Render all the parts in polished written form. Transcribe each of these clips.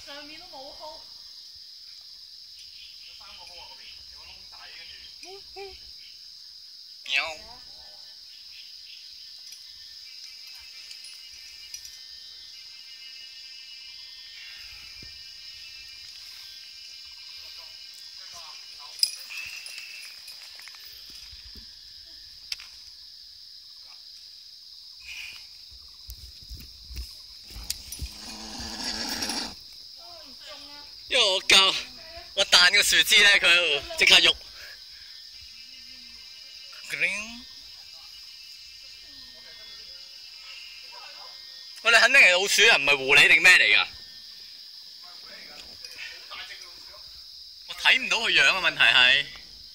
上面都冇蒿。 有3個蒿啊嗰邊，有個窿仔跟住。 喵。因為我彈個樹枝咧，佢喺度即刻喐。我哋肯定係老鼠啊，唔係狐狸定咩嚟㗎？我睇唔到佢樣啊！問題係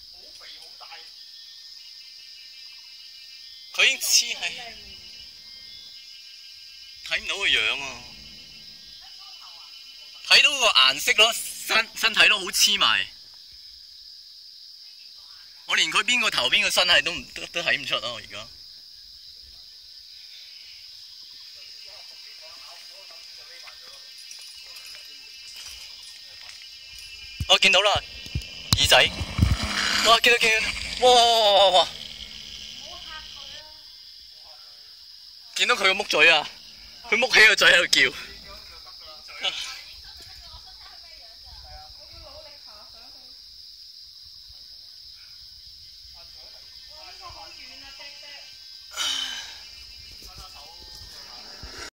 佢已經黐喺，睇唔到佢樣啊！睇到個顏色咯，身體都好黐埋。我連佢邊個頭邊個身係都睇唔出咯，而家。我見到啦，耳仔，哇！見到，哇！見到佢個木嘴啊，佢木起個嘴喺度叫。